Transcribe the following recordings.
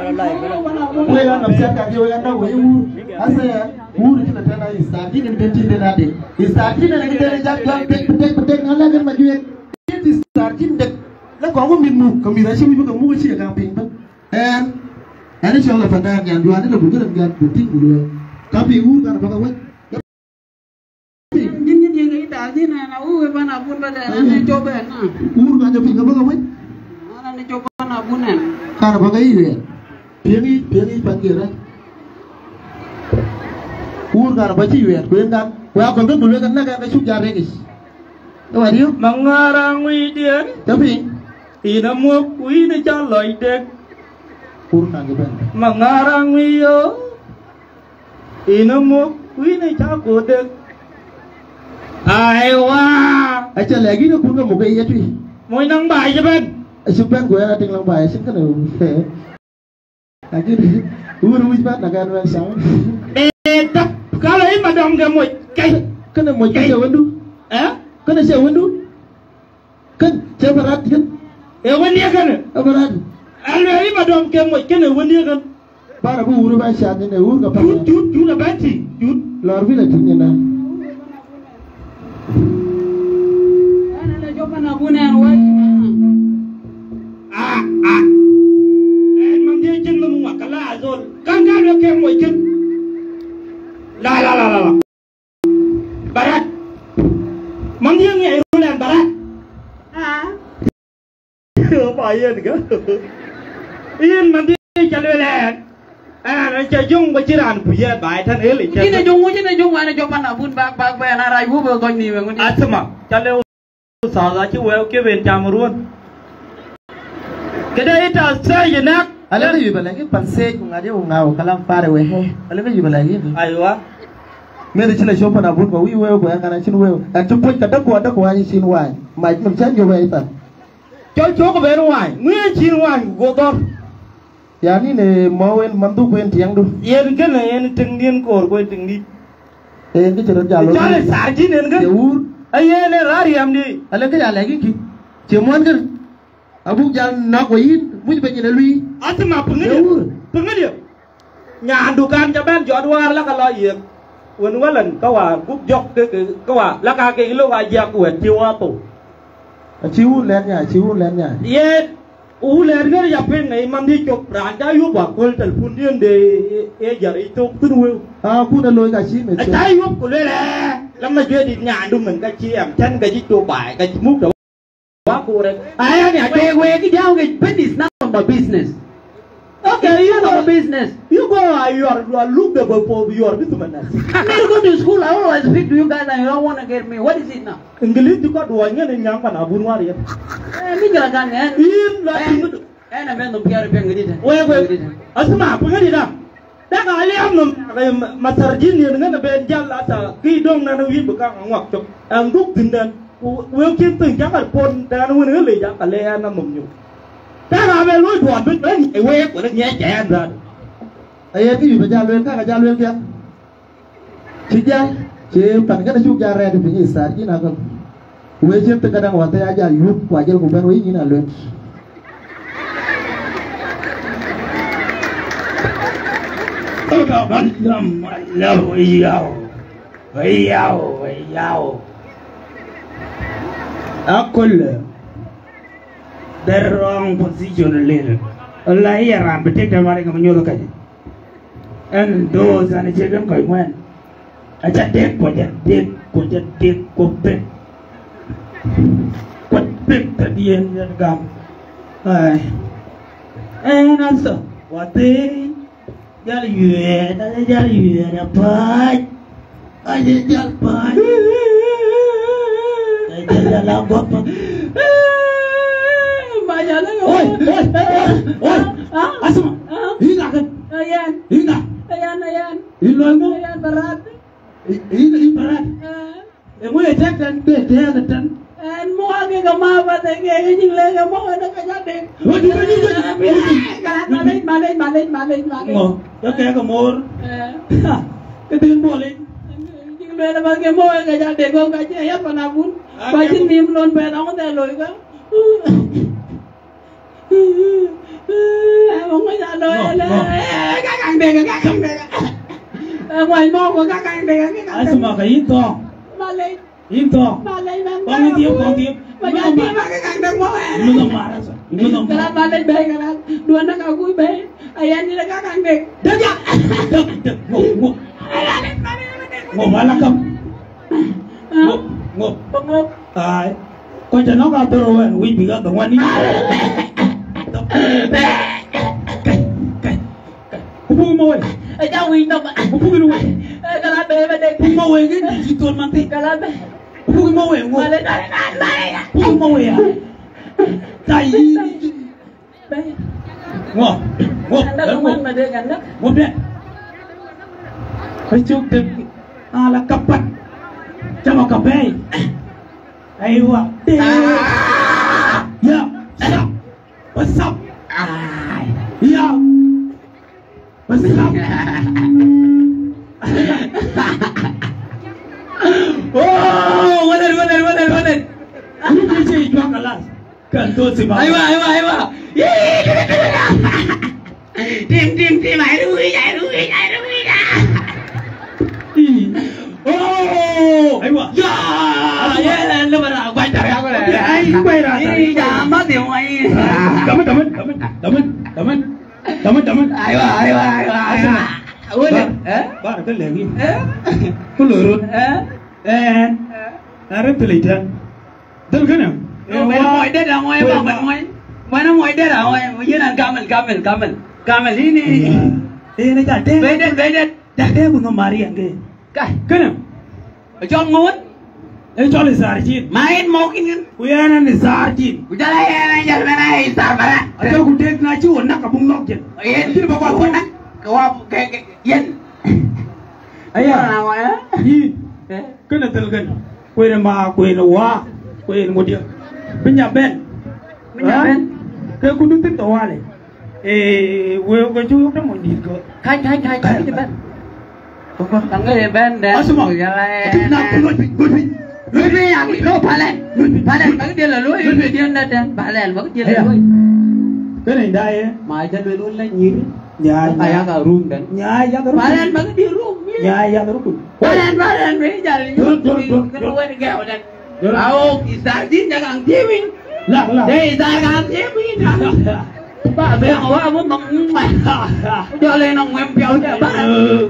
Wewe unamsiaka hiyo yana wewe. Asa huru kila tena istaki ni beti tena de. Istaki na ngine jak ngala kan majue. Istaki de la ko min mu ko mi rashi mu ko mu chi ka pin ba. Ani cho la fanda ngan duan ni la bu kan ngan bu tik bu. Ka pi u kan ba ka we. Nhìn cái đá thế này là u bên nào buôn bên này nó cho bên à. U kan cho pin ka ba ka we. Nó cho bên nào buôn này. Ka ba ka i we. Piangi panggil Urgan baca yuet, kuyengan, kuya konten dulu kan nak kan sujar regis. Tahu dia? Mengarang widian, tapi ina muak kui ni caloi dek. Urgan gitu. Mengarang wiyo, ina muak kui ni caku dek. Aiwa, aja lagi tu kurang muka iya tu. Mau nang bay je ben. Supan kuya ada yang bay, sih kan tu. Lagi ni, urus bat nak kan orang sang. Tak, kalau ini madam dia mau kai, kena mau kai sewendu, kena sewendu, kan seberat kan? Wendia kan? Seberat. Kalau ini madam dia mau kena wendia kan? Bara bu urus bat siapa ni urus apa? Jut apa sih? Jut. Luar biasa tu ni na. Ana coba nak bunan wai. Mang dia jen lu muak kala azol. Kan dia ke mau jen. La. Barat. Mang dia ngai rulan barat. Apa ya ni kan? Ian mang dia jalan. Nó chơi dung với chiếc đàn của gia bài thân ấy lịch chứ này dung ai nó cho bạn nào buôn bạc về là rai vũ vừa coi nhiều về con đi. Sao mà cho leo sò ra chứ quẹo kia về chạm luôn. Cái đây là xe gì nè? Anh lấy cái gì vậy lại cái bàn xe của ngài ông nào kalam pha rồi he? Anh lấy cái gì vậy lại cái? Ai quá? Mấy đứa chỉ là shop nào buôn vào quẹo của anh này xin quẹo. Anh chụp quay cả đất của anh xin hoài. Mày mình chết như vậy ta? Cho chỗ có về ngoài, nguyên xin ngoài của con. Ya ni ne mau en mantu ko en tiang du. Yen kan en tengdian kor ko tengdi. En ke cerita jalo. Jale sarji nen kan. Jauh. Aye ne rari am di. Ala ke jale ki. Cemuan kan. Abu jal nak wain, mui penye ne lui. Asma pengen dia. Nhà dukan jaban jod war la ka lo yek. Wen walan ka wa gup jok ke ka wa la ka ke lo wa ya ku chiwa to. Chiu len nya. Ye ulen kan ya pen ngai mam di chop raja yu ba kol telpon dien de e jar itu tunul. Aku dah loi ka chi me. Ai yu ko le la. Lam ma je di nhà du mình ka chi am chan ka chi cho bai ka chi muk do. Wa ko re. Ai ni ake we ki jao ke business now about business. Okay, you know business. You go you are look the for your business. I go to school. I always speak to you guys and you don't want to get me. What is it now? English tu kau dua ni yang mana abun wari. Ni jalan kan ya. Na vendo piare pe ngidi. We. Asma apa ngidi dah? Dah kali am masarjin ni dengan benjal asa kidong na wi bekang ngak cok. Ang duk tindan. We kin tin jangan pon dan we ni le jangan le na mumnyu. Dah kali lu tuan tu ni we ko ni nyai ra. Ai cái gì mà gia luyện các gia luyện kia. Chị gia, chị tận cái chú gia ra thì phải như sao chứ nào không? Quê chị tự kadang wanita aja yuk wajar của bên ấy như nào luyện. Các bạn làm lâu yêu. Akul the wrong position later. Allah ya ram betek dan mari kamu nyuruh kaje. And those and chicken koi wen. Aja dek ko pek. Ko pek tadi yang gam. Ai. Nasa. Wate. Jali yue dapat. Aja jal pai. Aja la gop. Oi. Asma. Hina kan? Ayan. Hina. Ayan. Hina mo? Ayan berat. Hina berat. Mo ya cek dan dan. En mo age gamava de ke jing le gamo na kaya de. Wadi Malay. Ngo, ya kaya kamor. Ketin boleh. Jing le na bage mo kaya de ko kaya ya panabun. Bajin mim lon pe na ko de loy ka. Không có ra đôi các anh đây các anh đây ngoài môn của các anh đây các anh Asma cái in to ba lên in to con tiếp mà nhà tiếp mà các anh đang mong mình không mà mình không cái ba lên bê cái là đua nó cao cúi bê ai anh là các anh đây được chưa ngủ ba là không ngủ ai con cho nó cao từ rồi quý vị các bạn đi Pung môi, cháu Win đâu mà pung môi, cái lá bê bên đây pung môi cái gì tuần mang tí, cái lá bê pung môi ngủ, lên pung môi à, chạy, bê ngủ, nó không ăn mà đưa gần nước ngủ đấy, phải chụp được, là cặp bát, cho vào cặp bê, ai quá, ya, stop, what's up, ya. What's up? Oh, what is? Ini sih jual kelas. Kantor si Bang. Ayo. Tim, ai đuôi. Oh, ayo. Ya, lên nó mà quay trời không này. Ai quay ra. Đi ra mất tiền mày. Cảm ơn. Ayo. Ui. Ba cái lệ gì? Có lừa rồi. Rất là lệ. Đâu cái nào? Mày ngồi đây là ngồi bằng mình ngồi. Mày nó ngồi đây là ngồi. Dưới này Camel ini. Ini dah deh. Bedet. Dah deh aku ngemari yang ke. Cái nào? Cho ngon. Cho lên sarjin. Main mau kan? Kuyanan ni sarjin. Udah lah ya, jangan main sabar. Atau aku dek ngaji nak kabung nok jen. Ini bapak aku nak. Kau kayak yen. Ayah. Nào á? Hi. Cái này từ gần. Quên là mà quên là quá. Quên một điều. Bên nhà bên. Cái cô đứng tiếp tổ hoa này. Quên cái chú đó một điểm cơ. Khai đi bên. Thằng người bên để. Semua. Nak Lui yang lu Palen mấy dia là lui dia nè Palen mấy dia là lui. Cái này đây á. Mà cho lui luôn lấy nhiều. Nhà Ayah kau room dan. Nhà yang terus. Palen mấy dia room. Nhà yang terus. Palen mấy jadi. Cái đuôi cái gạo dan. Au isardin jangan tiwin. Lah. Dei jangan tiwin. Ba bé họ muốn bằng mày. Cho lên ông em béo cho ba.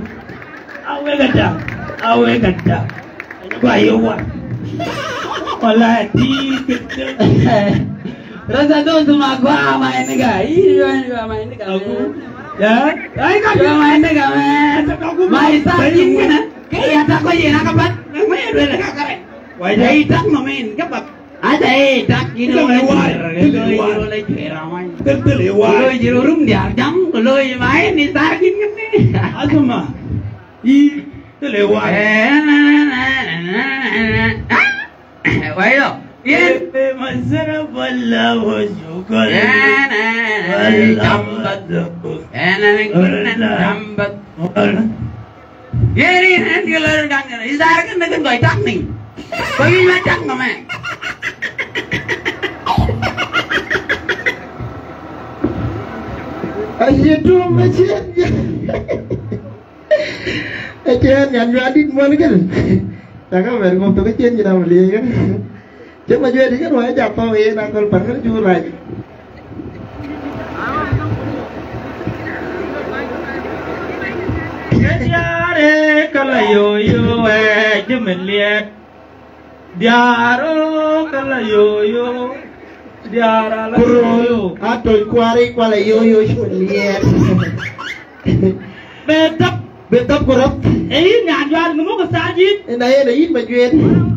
Awe ganda. Gua yêu quá. Wala di kita. Rasa tu semua gua main negara. Gua main negara. Ya. Ai kau main negara. Main sajin kan? Kayak tak kau je nak kapat. Main dua nak karet. Wajah tak main kapat. Ada tak ini lewat. Lewat ramai. Tentu lewat. Lewat jero room dia jam. Lewat main ni sajin kan ni. Asma. Itu lewat. Vậy rồi. Masara wallahu syukur. Jambat. Ini nanti kalau orang Izar kan dengan kau tak ni. Kau ini macam mana? Asyik macam. Asyik yang jadi mana kan? Tak kan baru mau tu kecil je dah beli kan. Cuma jual dia kan wajah jatuh nak kalau pergi jual lagi. Yare kalau yo jemen lihat. Diaro kalau yo diara lah yo. Atau kuari yo cuma lihat. Betap korap. Nhà doan nó có xa gì? Này là ít mà duyên.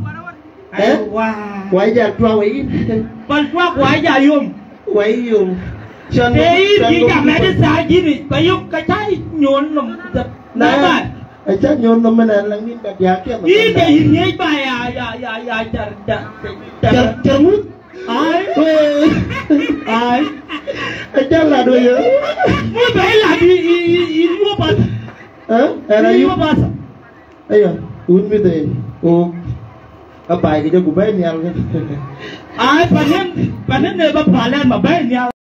Quái già qua quái. Phần qua quái già dùng. Quái dùng. Thế chỉ cảm thấy cái xa gì thì phải dùng cái trái nhốn làm giật. Nè bạn. Cái trái nhốn nó mới là lăng nhìn bạc giá kia mà. Ý cái hình như bài chả mút. Ai? Cái trái là đuôi nữa. Mua bé là đi mua bật. Era yun. Ayun, unmit eh. O, kapay ka dyan, kubay niya. Ay, panin na ba pala, mabay niya.